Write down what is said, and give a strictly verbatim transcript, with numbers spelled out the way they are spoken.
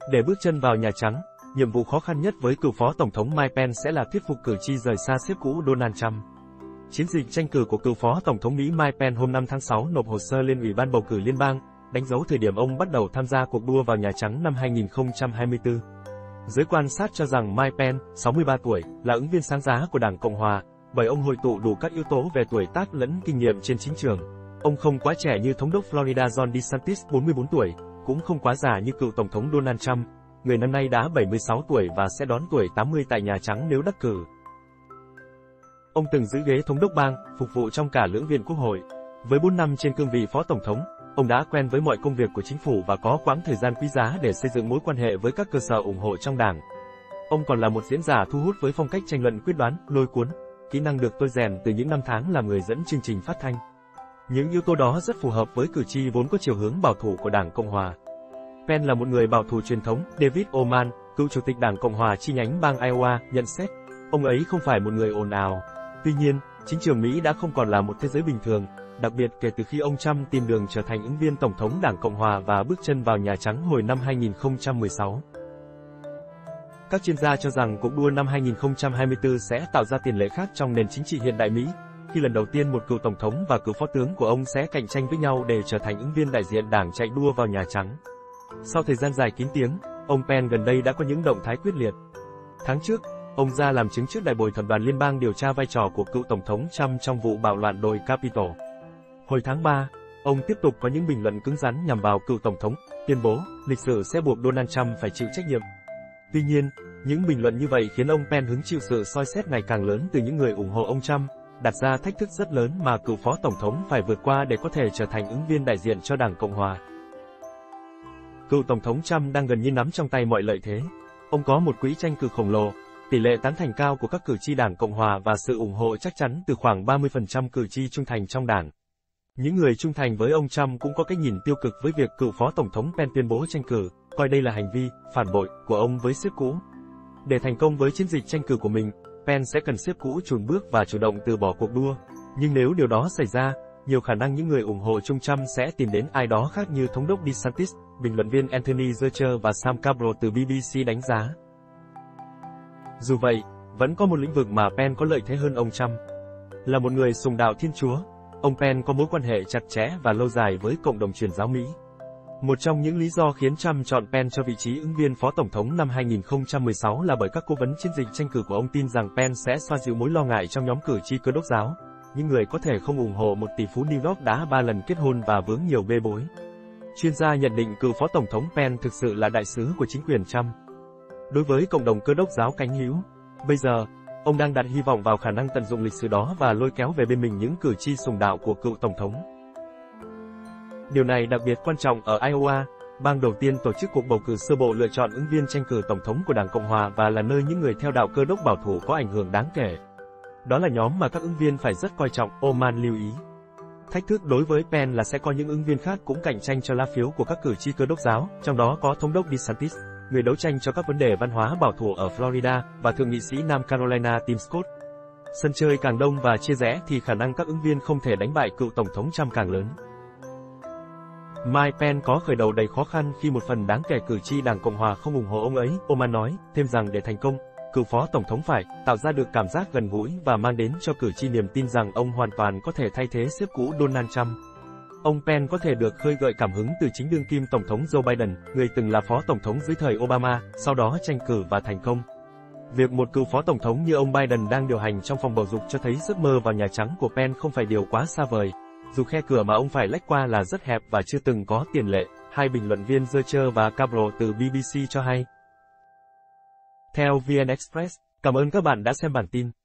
Để bước chân vào Nhà Trắng, nhiệm vụ khó khăn nhất với cựu Phó Tổng thống Mike Pence sẽ là thuyết phục cử tri rời xa sếp cũ Donald Trump. Chiến dịch tranh cử của cựu Phó Tổng thống Mỹ Mike Pence hôm năm tháng sáu nộp hồ sơ lên Ủy ban bầu cử liên bang, đánh dấu thời điểm ông bắt đầu tham gia cuộc đua vào Nhà Trắng năm hai nghìn không trăm hai mươi tư. Giới quan sát cho rằng Mike Pence, sáu mươi ba tuổi, là ứng viên sáng giá của Đảng Cộng Hòa, bởi ông hội tụ đủ các yếu tố về tuổi tác lẫn kinh nghiệm trên chính trường. Ông không quá trẻ như Thống đốc Florida Ron DeSantis, bốn mươi bốn tuổi, cũng không quá già như cựu Tổng thống Donald Trump, người năm nay đã bảy mươi sáu tuổi và sẽ đón tuổi tám mươi tại Nhà Trắng nếu đắc cử. Ông từng giữ ghế Thống đốc bang, phục vụ trong cả lưỡng viện Quốc hội. Với bốn năm trên cương vị Phó Tổng thống, ông đã quen với mọi công việc của chính phủ và có quãng thời gian quý giá để xây dựng mối quan hệ với các cơ sở ủng hộ trong đảng. Ông còn là một diễn giả thu hút với phong cách tranh luận quyết đoán, lôi cuốn, kỹ năng được tôi rèn từ những năm tháng làm người dẫn chương trình phát thanh. Những yếu tố đó rất phù hợp với cử tri vốn có chiều hướng bảo thủ của Đảng Cộng Hòa. Pence là một người bảo thủ truyền thống, David Oman, cựu chủ tịch Đảng Cộng Hòa chi nhánh bang Iowa, nhận xét, ông ấy không phải một người ồn ào. Tuy nhiên, chính trường Mỹ đã không còn là một thế giới bình thường, đặc biệt kể từ khi ông Trump tìm đường trở thành ứng viên Tổng thống Đảng Cộng Hòa và bước chân vào Nhà Trắng hồi năm hai nghìn không trăm mười sáu. Các chuyên gia cho rằng cuộc đua năm hai nghìn không trăm hai mươi tư sẽ tạo ra tiền lệ khác trong nền chính trị hiện đại Mỹ, khi lần đầu tiên một cựu Tổng thống và cựu Phó tướng của ông sẽ cạnh tranh với nhau để trở thành ứng viên đại diện đảng chạy đua vào Nhà Trắng. Sau thời gian dài kín tiếng, ông Pence gần đây đã có những động thái quyết liệt. Tháng trước, ông ra làm chứng trước đại bồi thẩm đoàn liên bang điều tra vai trò của cựu Tổng thống Trump trong vụ bạo loạn đồi Capitol. Hồi tháng ba, ông tiếp tục có những bình luận cứng rắn nhằm vào cựu Tổng thống, tuyên bố, lịch sử sẽ buộc Donald Trump phải chịu trách nhiệm. Tuy nhiên, những bình luận như vậy khiến ông Pence hứng chịu sự soi xét ngày càng lớn từ những người ủng hộ ông Trump, đặt ra thách thức rất lớn mà cựu Phó Tổng thống phải vượt qua để có thể trở thành ứng viên đại diện cho Đảng Cộng Hòa. Cựu Tổng thống Trump đang gần như nắm trong tay mọi lợi thế. Ông có một quỹ tranh cử khổng lồ, tỷ lệ tán thành cao của các cử tri Đảng Cộng Hòa và sự ủng hộ chắc chắn từ khoảng ba mươi phần trăm cử tri trung thành trong đảng. Những người trung thành với ông Trump cũng có cái nhìn tiêu cực với việc cựu Phó Tổng thống Pence tuyên bố tranh cử, coi đây là hành vi phản bội của ông với sếp cũ. Để thành công với chiến dịch tranh cử của mình, Pence sẽ cần sếp cũ chùn bước và chủ động từ bỏ cuộc đua. Nhưng nếu điều đó xảy ra, nhiều khả năng những người ủng hộ chung Trump sẽ tìm đến ai đó khác như Thống đốc DeSantis, bình luận viên Anthony Zurcher và Sam Cabral từ B B C đánh giá. Dù vậy, vẫn có một lĩnh vực mà Pence có lợi thế hơn ông Trump. Là một người sùng đạo Thiên Chúa, ông Pence có mối quan hệ chặt chẽ và lâu dài với cộng đồng truyền giáo Mỹ. Một trong những lý do khiến Trump chọn Pence cho vị trí ứng viên Phó Tổng thống năm hai nghìn không trăm mười sáu là bởi các cố vấn chiến dịch tranh cử của ông tin rằng Pence sẽ xoa dịu mối lo ngại trong nhóm cử tri Cơ đốc giáo, những người có thể không ủng hộ một tỷ phú New York đã ba lần kết hôn và vướng nhiều bê bối. Chuyên gia nhận định cựu Phó Tổng thống Pence thực sự là đại sứ của chính quyền Trump. Đối với cộng đồng Cơ đốc giáo cánh hữu, bây giờ, ông đang đặt hy vọng vào khả năng tận dụng lịch sử đó và lôi kéo về bên mình những cử tri sùng đạo của cựu Tổng thống. Điều này đặc biệt quan trọng ở Iowa, bang đầu tiên tổ chức cuộc bầu cử sơ bộ lựa chọn ứng viên tranh cử Tổng thống của Đảng Cộng Hòa và là nơi những người theo đạo Cơ đốc bảo thủ có ảnh hưởng đáng kể. Đó là nhóm mà các ứng viên phải rất coi trọng, Oman lưu ý. Thách thức đối với Pence là sẽ có những ứng viên khác cũng cạnh tranh cho lá phiếu của các cử tri Cơ đốc giáo, trong đó có Thống đốc DeSantis, người đấu tranh cho các vấn đề văn hóa bảo thủ ở Florida, và Thượng nghị sĩ Nam Carolina Tim Scott. Sân chơi càng đông và chia rẽ thì khả năng các ứng viên không thể đánh bại cựu Tổng thống Trump càng lớn. Mike Pence có khởi đầu đầy khó khăn khi một phần đáng kể cử tri Đảng Cộng Hòa không ủng hộ ông ấy, Oman nói, thêm rằng để thành công, cựu Phó Tổng thống phải tạo ra được cảm giác gần gũi và mang đến cho cử tri niềm tin rằng ông hoàn toàn có thể thay thế sếp cũ Donald Trump. Ông Pence có thể được khơi gợi cảm hứng từ chính đương kim Tổng thống Joe Biden, người từng là Phó Tổng thống dưới thời Obama, sau đó tranh cử và thành công. Việc một cựu Phó Tổng thống như ông Biden đang điều hành trong phòng bầu dục cho thấy giấc mơ vào Nhà Trắng của Pence không phải điều quá xa vời, dù khe cửa mà ông phải lách qua là rất hẹp và chưa từng có tiền lệ, hai bình luận viên Zurcher và Cabral từ B B C cho hay. Theo vê en Express, cảm ơn các bạn đã xem bản tin.